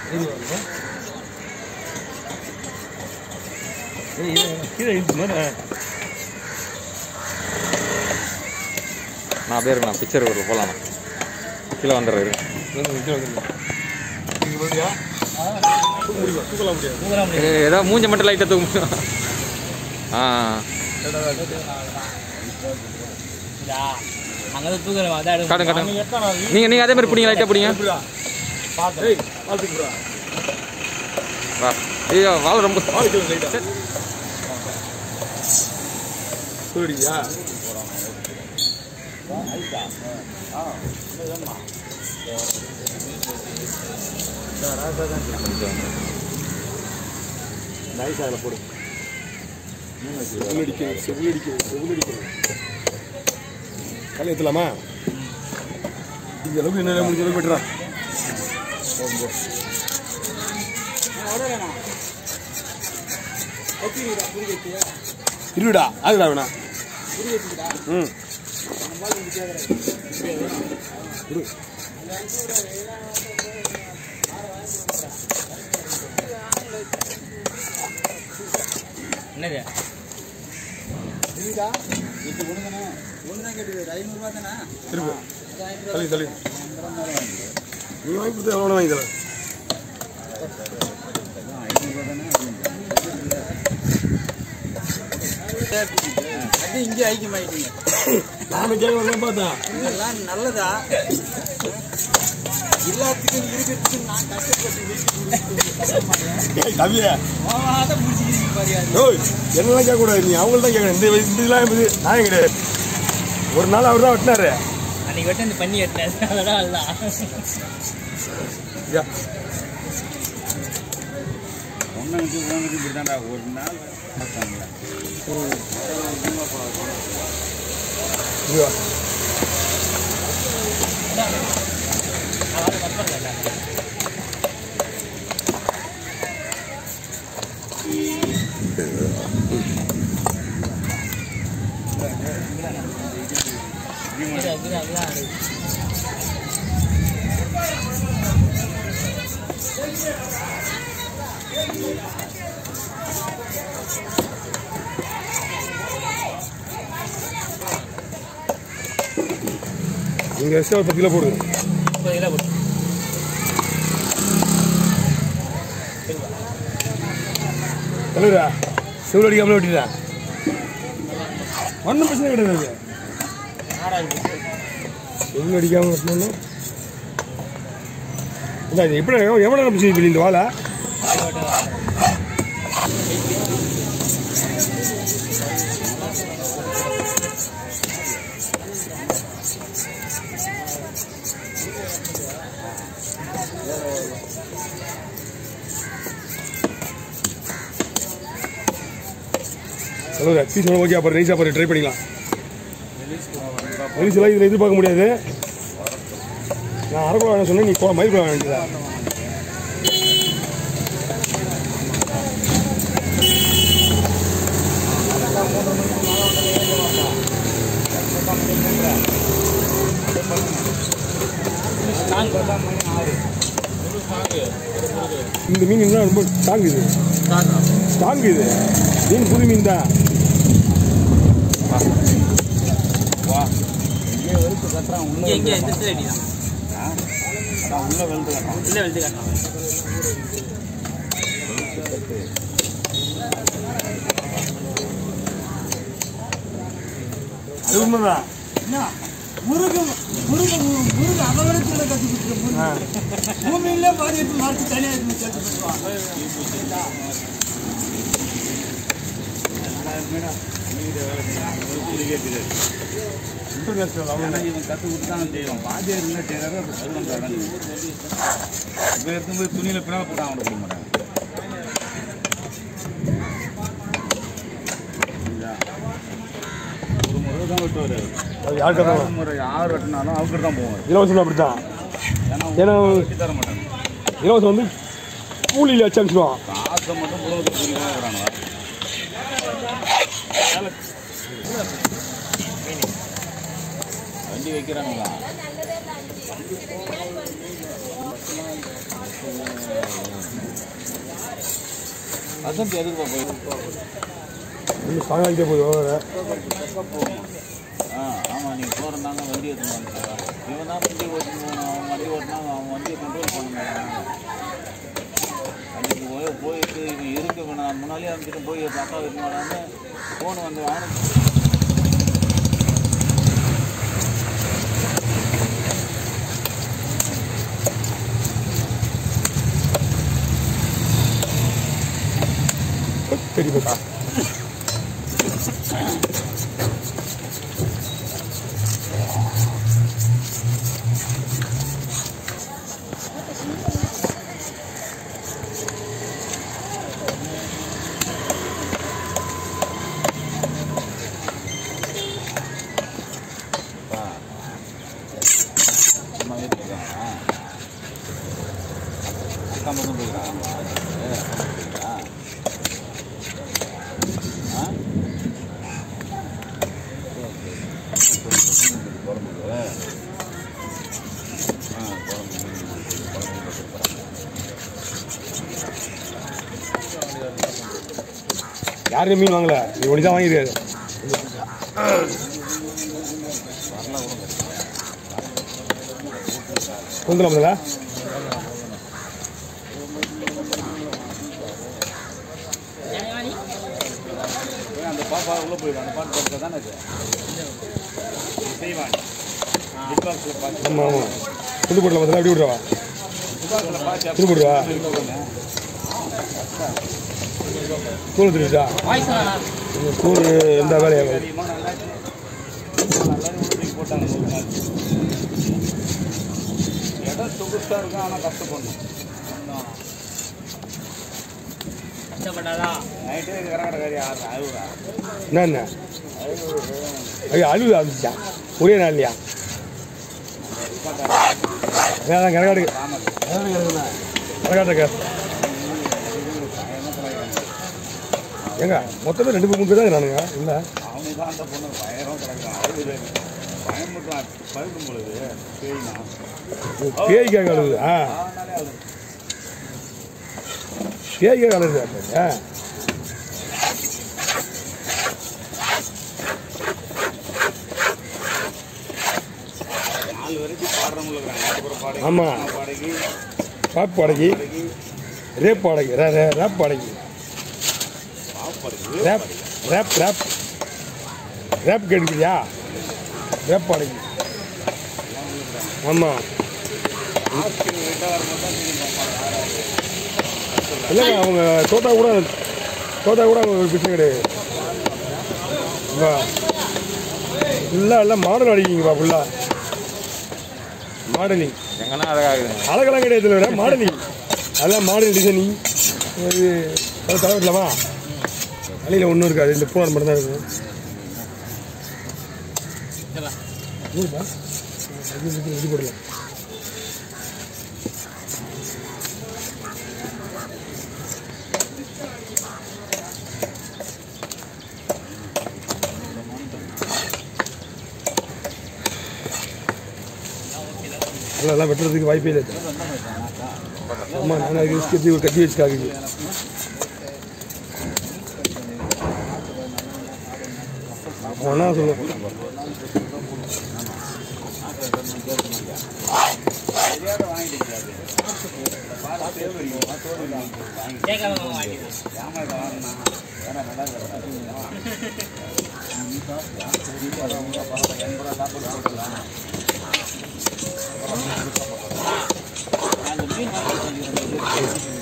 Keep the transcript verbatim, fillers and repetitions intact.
நான் பேர் நான் பிக்சர் ஒரு போகலாம் கீழே வந்துடுறாரு ஏதோ மூஞ்ச மட்டும் லைட்டாக தூங்க ஆ காட்டுங்க காட்டுங்க நீங்கள் நீங்கள் அதே மாதிரி பிடிங்க லைட்டாக பிடிங்க ஐயோ வாழை ரொம்ப சொல்லியா நைஸாக போடு செவிலடிக்கணும் செவிலடிக்கணும் செவிலடிக்கணும் களி ஏற்றலாமா இந்த அளவுக்கு என்ன முடிஞ்ச அளவுக்கு போய்ட்டுறா இருடா அதுடா வேணா ம் என்னது தள்ளி தள்ளி நீ வாங்கி கொடுத்து எவ்வளோ வாங்கி தரேன் அது இங்கே ஐக்கியமாயிட்டீங்க நானும் கேட்க வரலாம் பார்த்தேன் இதெல்லாம் நல்லதா எல்லாத்துக்கும் இருக்கிறதுக்கு நான் கஷ்டப்பட்டு கவியா முடிச்சுக்கிறீங்க பாரியாது ஓய் என்னெல்லாம் கேட்கக்கூடாது நீ அவங்கள்ட்ட தான் கேட்கணும் இந்த இதெல்லாம் இருக்குது நான் கிடையாது ஒரு நாள் அவர் தான் வெட்டினாரு அன்னைக்கு வெட்ட இந்த பண்ணி வெட்டினாரு அதெல்லாம் அதுதான் ஒன்றுக்கு ஒன்றுக்கு இப்படி தான்டா ஒரு நாள் பார்த்தாங்களா நீங்கள் எக்ஸ்ட்ரா பத்து கிலோ போடுங்க முப்பது கிலோ போட்டு தலைவரா செவ்வளோ அடிக்காமலே வெட்டிட்டேன் ஒன்றும் பிரச்சனை கிடையாது செவ்வளோ அடிக்காமல் வெட்டணும்னா இல்லை இது எப்படி எவ்வளோ நேரம் பிடிச்சி இந்த வாழை ஹலோ பீஸ் ஓகே அப்புறம் நைஸாக அப்புறம் ட்ரை பண்ணிக்கலாம் மெலிசெல்லாம் இதில் எதிர்பார்க்க முடியாது நான் அரை கிலோ வேணும் சொன்னேன் நீ மயில் கிலோ வேணுங்களா இந்த மீன் தான் ரொம்ப ஸ்ட்ராங் இது ஸ்ட்ராங் இது மீன் புது மீன் தான் இங்கே இந்த சைடு அடிதான் உள்ள வெளுத்து கட்டணும் இல்லை வெளுத்து காட்டணும் அது உண்மைதான் முருகன் முருகன் முருகன் அபகரத்தில் கற்றுக் கொடுத்துருக்கோம் பூமியிலே பாதி எடுத்து மறைச்சு தனியாக எடுத்து சேர்த்து பண்ணுவான் இவன் கற்றுக் கொடுத்து தான் செய்வான் பாதியாக இருந்தால் செய்கிறாரு அப்படி சொல்லுவாங்க இப்போ எடுத்தும்போது துணியில் பின்னால் போட்டு அவனை கொடுக்க மாட்டாங்க ஒரு முறை தான் வெட்டுவார் அது யாருக்கு முறை யார் வெட்டினாலும் அவருக்கு தான் போவார் இலவசம் அப்படித்தான் ஏன்னா வெட்டி தர மாட்டாங்க இலவசம் வந்து கூலியில் வச்சு அனுப்பிச்சிடுவான் காசை மட்டும் புலவத்துக்கு கூலி தான் வராங்க வண்டி வைக்கிறாங்களா அசன் எதுக்கு போய் இன்னும் ஸ்ட்ராங் ஆகிட்டே போகுது. ஆ ஆமாம், நீங்கள் போகிறதாங்க வண்டி எடுத்துன்னு வாங்க. இவன் தான் வண்டி ஓட்டின்னு போகணும். அவன் வண்டி ஓட்டினாங்க, அவன் வண்டியை கண்ட்ரோல் பண்ண மாட்டாங்க. அன்றைக்கி போய் போயிட்டு இவன் இருக்கு, நான் முன்னாலே அனுப்பிட்டு போய் தாத்தா வைக்க மாட்டான்னு ஃபோன் வந்து வாங்க. தெரியுமா அக்கா மட்டும் போயிருக்காங்க. யாருமே மீன் வாங்கல, நீ ஒன்று தான் வாங்கிருக்காரு. கொண்டுலாம்ல அந்த பாப்பா உள்ளே போயிடும். அந்த பாட்டு பார்த்து தானே இது செய்வாங்க. ஆமாம் ஆமாம், புது போட்டில் பார்த்தா எப்படி விட்றவா புது போடுவா தூள் திருட்டா தூள் எந்த வேலையாக போட்டாங்க. இடம் சொகுசாக இருக்கும், ஆனால் கஷ்டப்படணும். நைட்டே கரகடக்காரி ஆறு அழுகுறா. என்ன என்ன ஐயோ அழுவு ஆரம்பிச்சா ஒரே நாள் இல்லையா? அதான் கரகாடு கரகாட்ட ஏங்க மொத்தமே ரெண்டு மூணு பேர் தான் நானுங்க. இல்லை அவனுக்கு தான் அந்த பொண்ணு பயங்கரம் கிடக்குறான். அழுகுது, பயமுட்டான் பயப்படும் பொழுது பேய்னா பேய்க்காக அழுகுது. ஆ அதனாலே அழுது. பேய்க்காக அழுகுது. ஆ நாலு வரைக்கும் பாடுறவங்களுக்கு பாடகி ஆமாம், பாடகி பாப் பாடகி, ரேப் பாடகி, ரேப் பாடகி, ரேப் ரேப் ரேப் ரேப் கேட்குறியா? ரேப் பாடகி. ஆமாம் இல்லைங்க, அவங்க தோட்டா கூட தோட்டா கூட அவங்க ஒரு பிரச்சனை கிடையாது. ஃபுல்லாக எல்லாம் மாடல் அடிக்கிங்கப்பா. ஃபுல்லாக மாடலிங் எங்கன்னா அழகாகுது. அழகெல்லாம் கிடையாது இல்லை, மாடலிங். அதெல்லாம் மாடல் டிசைனிங். இது அதை தலைவட்டலாமா? வழியில் ஒன்றும் இருக்காது, இந்த பூனார் மட்டும் தான் இருக்குது. இது போடலாம். அதெல்லாம் வெட்டுறதுக்கு வாய்ப்பே இல்லை. ஆமாம், நான் அதுக்கு ரிஸ்க் ஒரு கட்டி வச்சு காக்குது. ஒன்றா சொல்லுவேன். அந்த மீன்